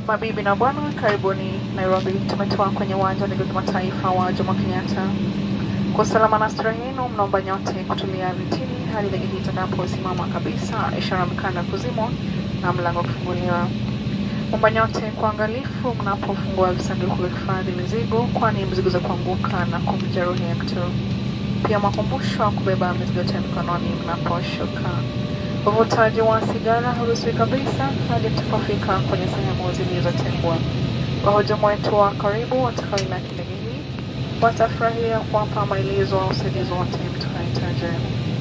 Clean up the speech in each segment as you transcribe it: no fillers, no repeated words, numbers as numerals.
Mabibi na bwana, karibuni Nairobi. Tumetua kwenye uwanja wa ndege wa kimataifa wa Jomo Kenyatta. Kwa usalama na starehe yenu, mnaomba nyote kutulia vitini hadi ndege hii itakaposimama kabisa, ishara mkanda kuzimwa na mlango kufunguliwa. Mnaomba nyote kuangalifu mnapofungua visanduku vya kuhifadhi mizigo, kwani mzigo za kuanguka na kumjeruhi mtu. Pia makumbusho kubeba mizigo yote mkononi mnaposhuka. Uvutaji wa sigara haruhusiwi kabisa hadi tutapofika kwenye sehemu zilizotengwa. Wahudumu wetu wa karibu watakaoilaki ndege hii watafurahia kuwapa maelezo au usaidizi wote mtakaohitaji.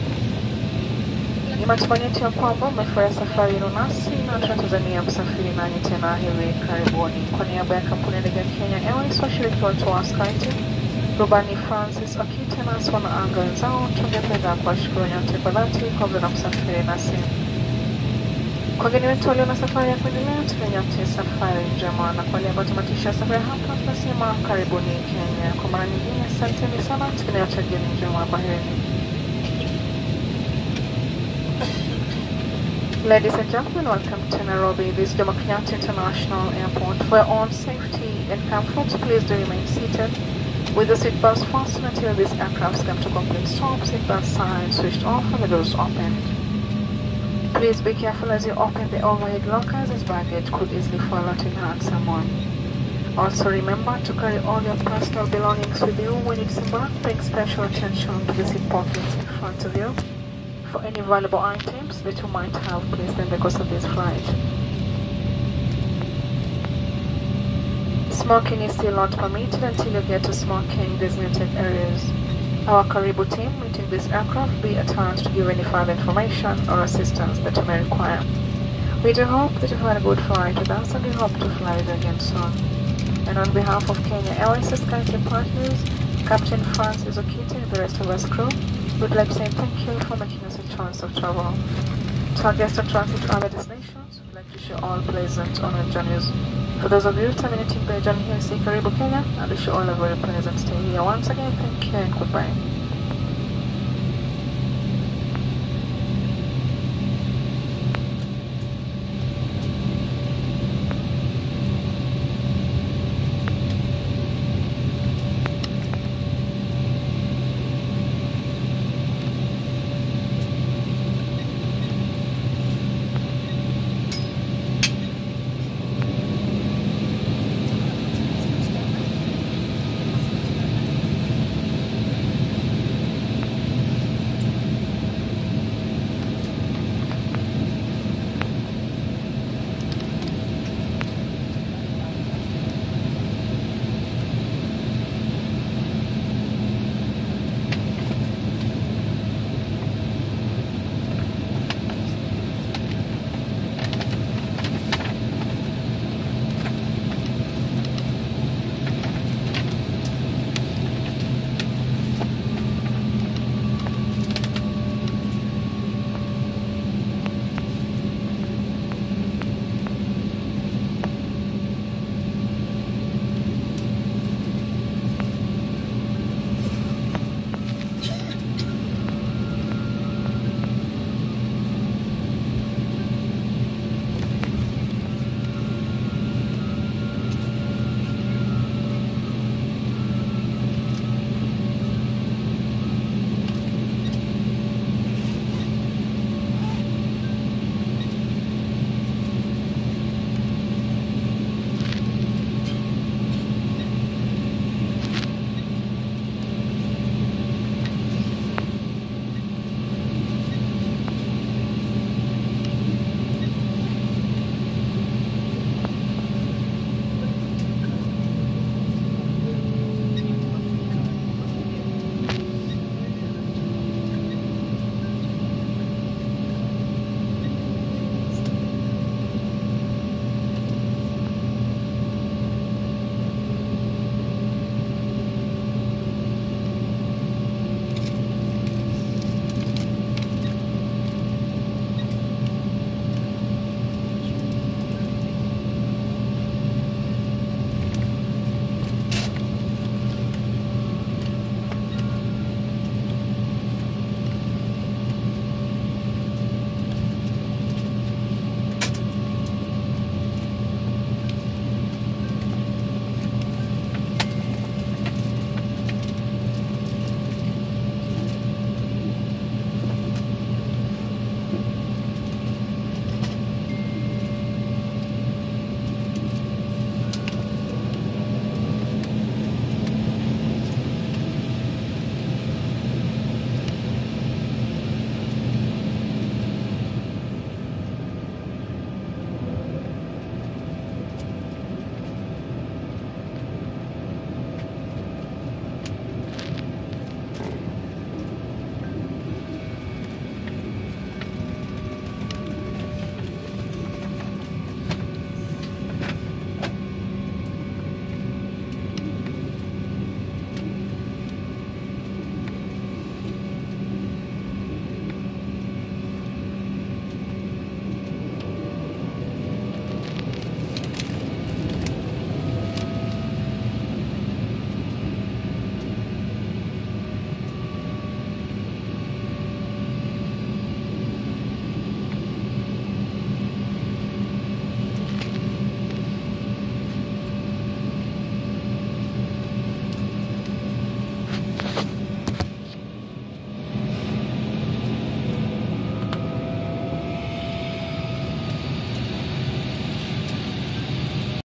Ni matumaini yetu ya kwamba mmefurahia safari yenu nasi na tunatazamia kusafiri nanyi tena hivi karibuni. Kwa niaba ya kampuni ya ndege ya Kenya Airways, washiriki wetu wa SkyTeam, rubani Francis Akite na wanaanga wenzao, tungependa kuwashukuru nyote kwa dhati kwa kuweza kusafiri nasi. Kwa wageni wetu walio na safari ya kuendelea, tunyote safari njema, na kwa wale ambao tumatisha safari hapa, tunasema karibuni Kenya. Kwa mara nyingine, asanteni sana, tukinyote geni njema, baharini. Ladies and gentlemen, welcome to Nairobi. This is Jomo Kenyatta International Airport. For your own safety and comfort, please do remain seated with the seatbelts fastened until these aircrafts come to complete stop. Seatbelt signs switched off and the doors opened. Please be careful as you open the overhead lockers, as baggage could easily fall out and hurt someone. Also remember to carry all your personal belongings with you when you disembark. Pay special attention to the seat pockets in front of you for any valuable items that you might have placed in the course of this flight. Smoking is still not permitted until you get to smoking designated areas. Our Karibu team meeting this aircraft be at hand to give any further information or assistance that you may require. We do hope that you've had a good flight with us, and we hope to fly with you again soon. And on behalf of Kenya Airways SkyTeam partners, Captain Francis Akite and the rest of us crew, we'd like to say thank you for making us a choice of travel. To our guests on transit to other destinations, we'd like to wish you all pleasant onward journeys. For those of you terminating their journey here in Karibu, Kenya, I wish you all a very pleasant stay here. Once again, thank you and goodbye.